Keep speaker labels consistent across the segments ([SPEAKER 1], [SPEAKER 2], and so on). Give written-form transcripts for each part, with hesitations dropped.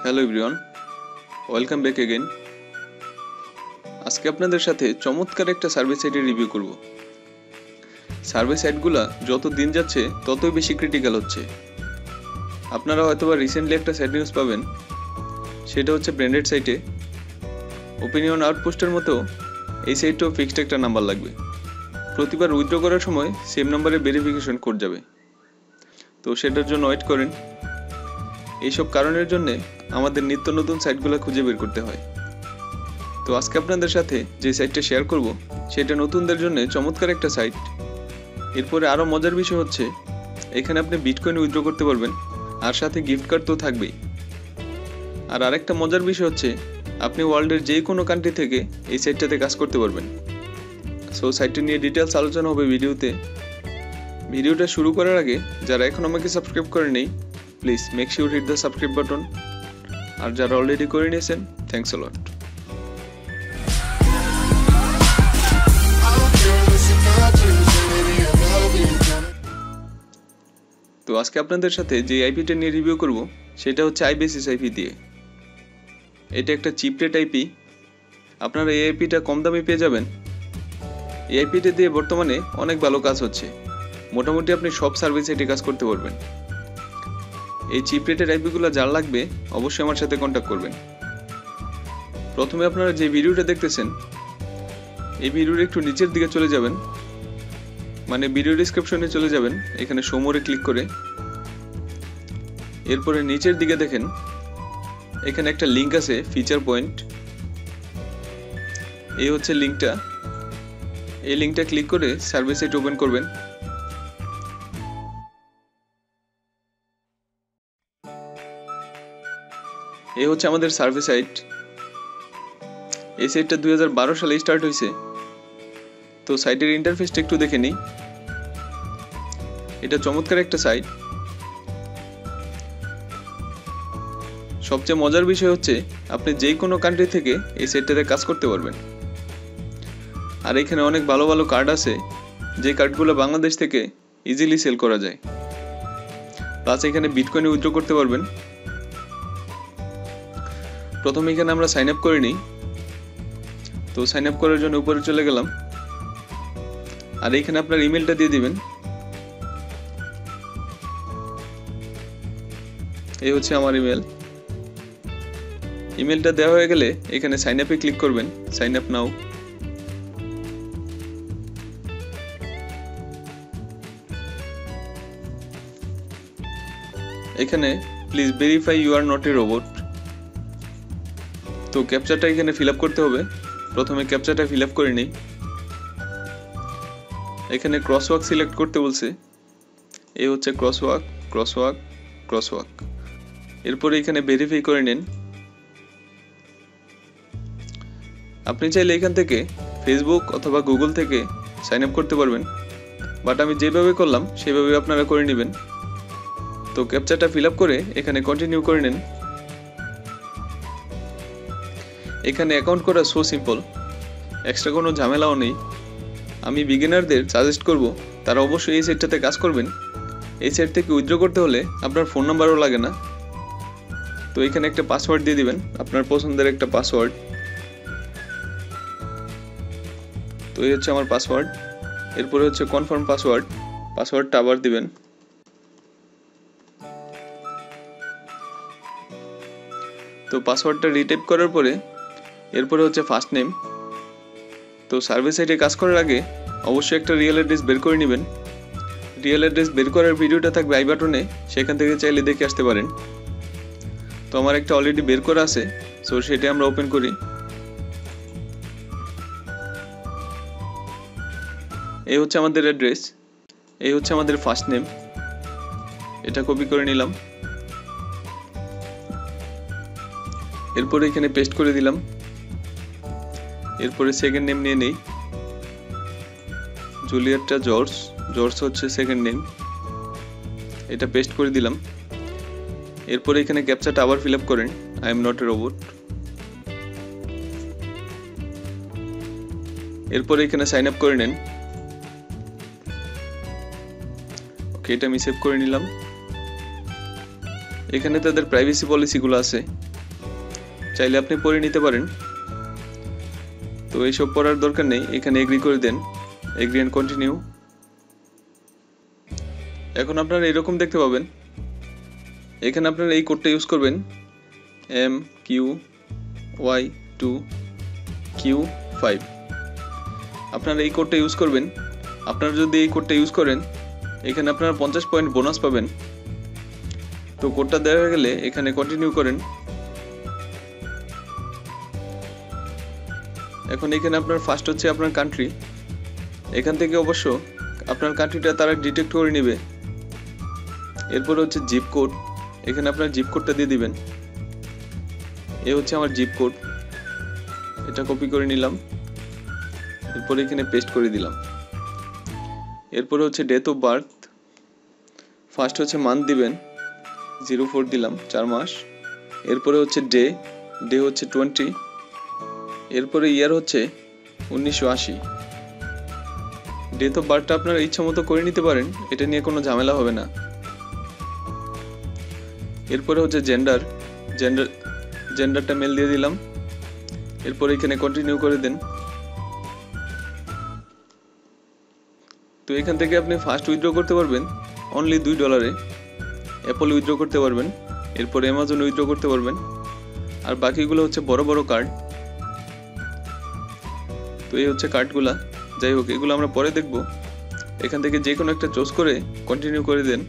[SPEAKER 1] Hello everyone, welcome back again. আজকে আপনাদের সাথে চমৎকার একটা সার্ভে সাইটের রিভিউ করব। সার্ভে সাইটগুলো যত দিন যাচ্ছে ততই বেশি ক্রিটিক্যাল হচ্ছে। আপনারা হয়তোবা রিসেন্টলি একটা সাইট নিউজ পাবেন, সেটা হচ্ছে ব্র্যান্ডেড সাইটে ওপিনিয়ন আউটপোস্টের মতো এই সাইটেও ফিক্সড একটা নাম্বার লাগবে। প্রতিবার উইথড্র করার সময় সেম নাম্বারে ভেরিফিকেশন কোড যাবে, তো সেটার জন্য ওয়েট করেন। এইসব কারণের জন্যে আমাদের নিত্য নতুন সাইটগুলো খুঁজে বের করতে হয়। তো আজকে আপনাদের সাথে যে সাইটটা শেয়ার করব সেটা নতুনদের জন্য চমৎকার একটা সাইট। এরপরে আরও মজার বিষয় হচ্ছে এখানে আপনি বিটকয়েন উইথড্র করতে পারবেন, আর সাথে গিফট কার্ড তো থাকবেই। আর আরেকটা মজার বিষয় হচ্ছে আপনি ওয়ার্ল্ডের যে কোনো কান্ট্রি থেকে এই সাইটটাতে কাজ করতে পারবেন। সো সাইটটা নিয়ে ডিটেলস আলোচনা হবে ভিডিওতে। ভিডিওটা শুরু করার আগে যারা এখন আমাকে সাবস্ক্রাইব করেনি, please make sure hit the subscribe button. আর যারা অলরেডি করে নিয়েছেন, থ্যাঙ্কস আ লট। তো আজকে আপনাদের সাথে যে আইপিটা নিয়ে রিভিউ করব সেটা হচ্ছে আইবেসিস আইপি দিয়ে। এটা একটা চিপ রেট আইপি। আপনারা এই আইপিটা কম দামে পেয়ে যাবেন। এই আইপিটা দিয়ে বর্তমানে অনেক ভালো কাজ হচ্ছে। মোটামুটি আপনি সব সার্ভিস সাইটে কাজ করতে পারবেন। এই চিপ রেটের আইপিগুলো যার লাগবে অবশ্যই আমার সাথে কন্ট্যাক্ট করবেন। প্রথমে আপনারা যে ভিডিওটা দেখতেছেন এই ভিডিওর একটু নিচের দিকে চলে যাবেন, মানে ভিডিও ডেসক্রিপশনে চলে যাবেন, এখানে শো মোরে ক্লিক করে। এরপরে নিচের দিকে দেখেন এখানে একটা লিঙ্ক আছে, ফিচার পয়েন্ট। এই হচ্ছে লিঙ্কটা। এই লিঙ্কটা ক্লিক করে সার্ভে সাইট ওপেন করবেন। এই হচ্ছে আমাদের সার্ভে সাইট। এই সাইটটা 2012 সালে স্টার্ট হয়েছে। তো সাইটের ইন্টারফেসটা একটু দেখে নিই। এটা চমৎকার একটা সাইট। সবচেয়ে মজার বিষয় হচ্ছে আপনি যে কোনো কান্ট্রি থেকে এই সাইটটাতে কাজ করতে পারবেন। আর এখানে অনেক ভালো ভালো কার্ড আছে, যে কার্ডগুলো বাংলাদেশ থেকে ইজিলি সেল করা যায়। প্লাস এখানে বিটকয়েনে উইথড্র করতে পারবেন। প্রথমে এখানে আমরা সাইন আপ করে নিই। তো সাইন আপ করার জন্য উপরে চলে গেলাম, আর এখানে আপনার ইমেলটা দিয়ে দিবেন। এই হচ্ছে আমার ইমেল। ইমেলটা দেওয়া হয়ে গেলে এখানে সাইন আপে ক্লিক করবেন, সাইন আপ নাও। এখানে please verify you are not a robot. তো ক্যাপচাটা এখানে ফিল আপ করতে হবে। প্রথমে ক্যাপচাটা ফিল আপ করে নিই। এখানে ক্রসওয়াক সিলেক্ট করতে বলছে। এই হচ্ছে ক্রসওয়াক, ক্রসওয়াক, ক্রসওয়াক। এরপরে এখানে ভেরিফাই করে নিন। আপনি চাইলে এখান থেকে ফেসবুক অথবা গুগল থেকে সাইন আপ করতে পারবেন, বাট আমি যেভাবে করলাম সেভাবে আপনারা করে নেবেন। তো ক্যাপচাটা ফিল আপ করে এখানে কন্টিনিউ করে নেন। এখানে অ্যাকাউন্ট করা সো সিম্পল, এক্সট্রা কোনো ঝামেলাও নেই। আমি বিগিনারদের সাজেস্ট করব তারা অবশ্যই এই সাইটটাতে কাজ করবেন। এই সাইট থেকে উইথড্র করতে হলে আপনার ফোন নাম্বারও লাগে না। তো এখানে একটা পাসওয়ার্ড দিয়ে দিবেন, আপনার পছন্দের একটা পাসওয়ার্ড। তো এই হচ্ছে আমার পাসওয়ার্ড। এরপরে হচ্ছে কনফার্ম পাসওয়ার্ড। পাসওয়ার্ডটা আবার দিবেন। তো পাসওয়ার্ডটা রিটাইপ করার পরে এরপরে হচ্ছে ফার্স্ট নেম। তো সার্ভে সাইটে কাজ করার আগে অবশ্যই একটা রিয়েল অ্যাড্রেস বের করে নেবেন। রিয়েল অ্যাড্রেস বের করার ভিডিওটা থাকবে আই বাটনে, সেখান থেকে চাইলে দেখে আসতে পারেন। তো আমার একটা অলরেডি বের করা আছে, সো সেটা আমরা ওপেন করি। এই হচ্ছে আমাদের অ্যাড্রেস। এই হচ্ছে আমাদের ফার্স্ট নেম। এটা কপি করে নিলাম। এরপরে এখানে পেস্ট করে দিলাম। এরপরে সেকেন্ড নেম নিয়ে নেই। জুলিয়েটটা জর্জ, জর্জ হচ্ছে সেকেন্ড নেম। এটা পেস্ট করে দিলাম। এরপরে এখানে ক্যাপচাটা আবার ফিল আপ করেন, I am not a robot. এরপরে এখানে সাইন আপ করে নেন। ওকে, এটা আমি সেভ করে নিলাম। এখানে তাদের প্রাইভেসি পলিসিগুলো আছে, চাইলে আপনি পড়ে নিতে পারেন। তো এইসব পড়ার দরকার নেই, এখানে এগ্রি করে দেন, এগ্রি এন্ড কন্টিনিউ। এখন আপনারা এরকম দেখতে পাবেন, এখানে আপনারা এই কোডটা ইউজ করবেন MQY2Q5। আপনারা এই কোডটা ইউজ করবেন। আপনারা যদি এই কোডটা ইউজ করেন এখানে আপনারা 50 পয়েন্ট বোনাস পাবেন। তো কোডটা দেওয়া হয়ে গেলে এখানে কন্টিনিউ করেন। এখন এখানে আপনার ফার্স্ট হচ্ছে আপনার কান্ট্রি, এখান থেকে অবশ্য আপনার কান্ট্রিটা তারা ডিটেক্ট করে নেবে। এরপর হচ্ছে জিপ কোড, এখানে আপনার জিপ কোডটা দিয়ে দিবেন। এ হচ্ছে আমার জিপ কোড, এটা কপি করে নিলাম, এরপর এখানে পেস্ট করে দিলাম। এরপরে হচ্ছে ডেট অফ বার্থ, ফার্স্ট হচ্ছে মান্থ দিবেন, 04 দিলাম, 4 মাস। এরপরে হচ্ছে ডে হচ্ছে 20। এরপরে ইয়ার হচ্ছে 1980। ডেট অফ বার্থটা আপনারা ইচ্ছা মতো করে নিতে পারেন, এটা নিয়ে কোনো ঝামেলা হবে না। এরপরে হচ্ছে জেন্ডারটা মেল দিয়ে দিলাম। এরপর এখানে কন্টিনিউ করে দেন। তো এখান থেকে আপনি ফার্স্ট উইথড্র করতে পারবেন অনলি $2, অ্যাপল উইথড্র করতে পারবেন, এরপর অ্যামাজন উইথড্র করতে পারবেন, আর বাকিগুলো হচ্ছে বড় বড় কার্ড। তো এই হচ্ছে কার্ডগুলা, যাই হোক এগুলো আমরা পরে দেখব। এখান থেকে যে কোনো একটা চুজ করে কন্টিনিউ করে দেন।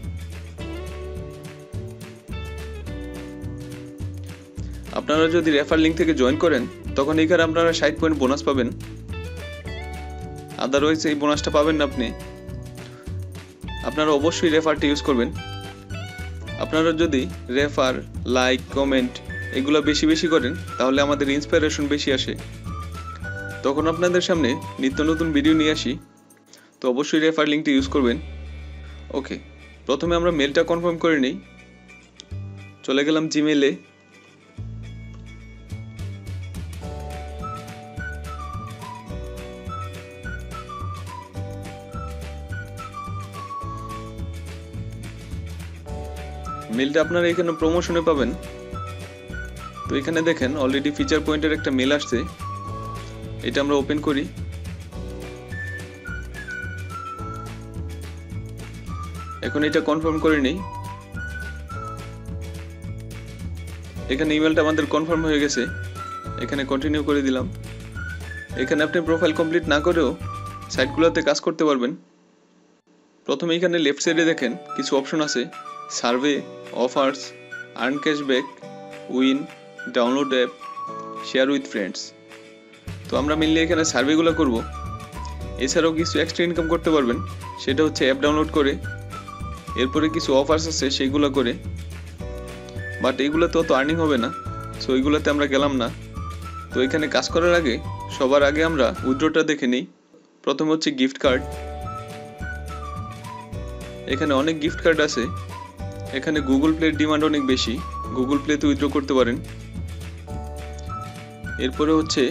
[SPEAKER 1] আপনারা যদি রেফার লিঙ্ক থেকে জয়েন করেন তখন এখানে আপনারা 60 পয়েন্ট বোনাস পাবেন, আদারওয়াইজ এই বোনাসটা পাবেন না আপনি। আপনারা অবশ্যই রেফারটা ইউজ করবেন। আপনারা যদি রেফার, লাইক, কমেন্ট এগুলো বেশি বেশি করেন তাহলে আমাদের ইন্সপিরেশন বেশি আসে, তখন আপনাদের সামনে নিত্য নতুন ভিডিও নিয়ে আসি। তো অবশ্যই রেফার লিঙ্কটি ইউজ করবেন। ওকে, প্রথমে আমরা মেলটা কনফার্ম করে নিই। চলে গেলাম জিমেলে। মেলটা আপনারা এখানে প্রমোশনে পাবেন। তো এখানে দেখেন অলরেডি ফিচার পয়েন্টের একটা মেল আসছে, এটা আমরা ওপেন করি। এখন এটা কনফার্ম করে নেই। এখানে ইমেলটা আমাদের কনফার্ম হয়ে গেছে, এখানে কন্টিনিউ করে দিলাম। এখানে আপনি প্রোফাইল কমপ্লিট না করেও সাইটগুলোতে কাজ করতে পারবেন। প্রথমে এখানে লেফট সাইডে দেখেন কিছু অপশন আছে, survey, offers, earn cashback, win, download app, share with friends. তো আমরা মেনলি এখানে সার্ভেগুলো করব। এছাড়াও কিছু এক্সট্রা ইনকাম করতে পারবেন, সেটা হচ্ছে অ্যাপ ডাউনলোড করে। এরপরে কিছু অফার্স আছে সেইগুলো করে, বাট এইগুলোতে অত আর্নিং হবে না, সো এইগুলোতে আমরা গেলাম না। তো এখানে কাজ করার আগে সবার আগে আমরা উইথড্রটা দেখে নিই। প্রথমে হচ্ছে গিফট কার্ড, এখানে অনেক গিফট কার্ড আছে। এখানে গুগল প্লের ডিমান্ড অনেক বেশি, গুগল প্লেতে উইথড্র করতে পারেন। এরপরে হচ্ছে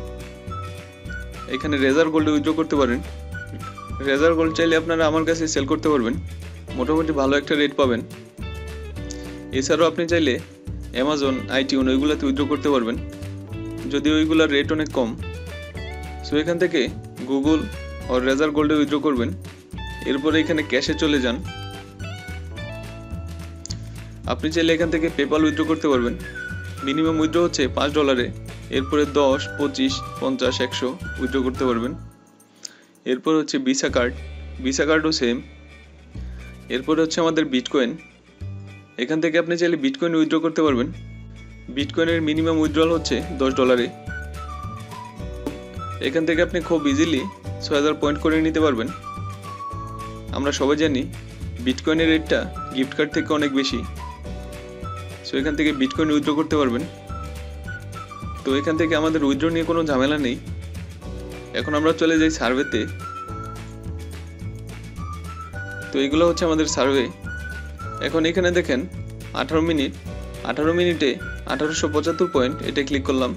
[SPEAKER 1] এখানে রেজার গোল্ডে উইথড্র করতে পারেন। রেজার গোল্ড চাইলে আপনারা আমার কাছে সেল করতে পারবেন, মোটামুটি ভালো একটা রেট পাবেন। এছাড়াও আপনি চাইলে অ্যামাজন, আইটিউন ওইগুলোতে উইথড্র করতে পারবেন, যদি ওইগুলোর রেট অনেক কম। সো এখান থেকে গুগল আর রেজার গোল্ডে উইথড্র করবেন। এরপরে এখানে ক্যাশে চলে যান। আপনি চাইলে এখান থেকে পেপাল উইথড্র করতে পারবেন। মিনিমাম উইথড্র হচ্ছে $5, এরপরে 10, 25, 50, 100 উইথড্র করতে পারবেন। এরপর হচ্ছে ভিসা কার্ডও সেম। এরপরে হচ্ছে আমাদের বিটকয়েন, এখান থেকে আপনি চাইলে বিটকয়েন উইথড্র করতে পারবেন। বিটকয়েনের মিনিমাম উইথড্রল হচ্ছে $10। এখান থেকে আপনি খুব ইজিলি 6000 পয়েন্ট করে নিতে পারবেন। আমরা সবাই জানি বিটকয়েনের রেটটা গিফট কার্ড থেকে অনেক বেশি, সো এখান থেকে বিটকয়েন উইথড্র করতে পারবেন। তো এখান থেকে আমাদের উইথড্র নিয়ে কোনো ঝামেলা নেই। এখন আমরা চলে যাই সার্ভেতে। তো এগুলো হচ্ছে আমাদের সার্ভে। এখন এখানে দেখেন 18 মিনিটে 1875 পয়েন্ট, এটা ক্লিক করলাম।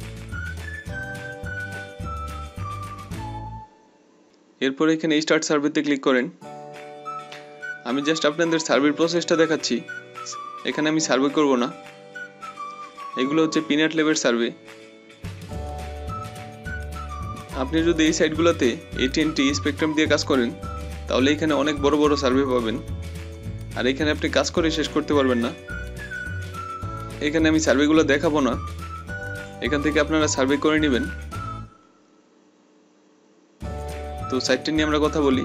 [SPEAKER 1] এরপর এখানে স্টার্ট সার্ভেতে ক্লিক করেন। আমি জাস্ট আপনাদের সার্ভের প্রসেসটা দেখাচ্ছি। এখানে আমি সার্ভে করব না। এগুলো হচ্ছে পিনাট ল্যাবের সার্ভে। আপনি যদি এই সাইটগুলোতে AT&T স্পেকট্রাম দিয়ে কাজ করেন তাহলে এখানে অনেক বড় বড় সার্ভে পাবেন, আর এখানে আপনি কাজ করে শেষ করতে পারবেন না। এখানে আমি সার্ভেগুলো দেখাবো না, এখান থেকে আপনারা সার্ভে করে নেবেন। তো সাইটটা নিয়ে আমরা কথা বলি।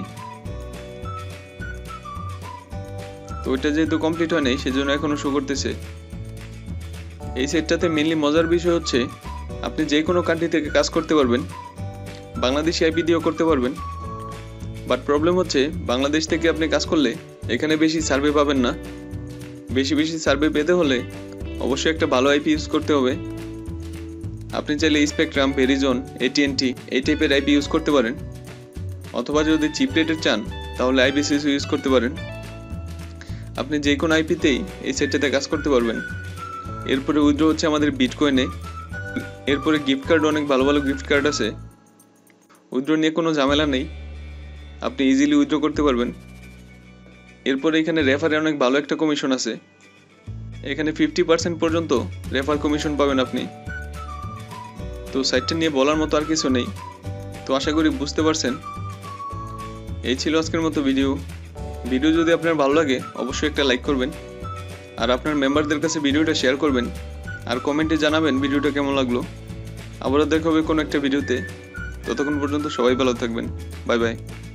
[SPEAKER 1] তো ওইটা যেহেতু কমপ্লিট হয় নাই সেজন্য এখনো শো করতেছে। এই সাইটটাতে মেইনলি মজার বিষয় হচ্ছে আপনি যে কোনো কান্ট্রি থেকে কাজ করতে পারবেন, বাংলাদেশি আইপি দিয়েও করতে পারবেন। বাট প্রবলেম হচ্ছে বাংলাদেশ থেকে আপনি কাজ করলে এখানে বেশি সার্ভে পাবেন না। বেশি সার্ভে পেতে হলে অবশ্যই একটা ভালো আইপি ইউজ করতে হবে। আপনি চাইলে স্পেকট্রাম, ভেরিজন, AT&T এই টাইপের আইপি ইউজ করতে পারেন, অথবা যদি চিপ রেটের চান তাহলে IBCS ইউজ করতে পারেন। আপনি যে কোনো আইপিতেই এই সেটটাতে কাজ করতে পারবেন। এরপরে উইথড্র হচ্ছে আমাদের বিটকয়েনে। এরপরে গিফট কার্ড, অনেক ভালো ভালো গিফট কার্ড আছে। উইথড্র নিয়ে কোনো ঝামেলা নেই, আপনি ইজিলি উইথড্র করতে পারবেন। এরপরে এখানে রেফারে অনেক ভালো একটা কমিশন আছে। এখানে 50% পর্যন্ত রেফার কমিশন পাবেন আপনি। তো সাইটটা নিয়ে বলার মতো আর কিছু নেই। তো আশা করি বুঝতে পারছেন। এই ছিল আজকের মতো ভিডিও যদি আপনার ভালো লাগে অবশ্যই একটা লাইক করবেন, আর আপনার মেম্বারদের কাছে ভিডিওটা শেয়ার করবেন, আর কমেন্টে জানাবেন ভিডিওটা কেমন লাগলো। আবারও দেখা হবে কোনো একটা ভিডিওতে। ততক্ষণ পর্যন্ত সবাই ভালো থাকবেন। Bye by.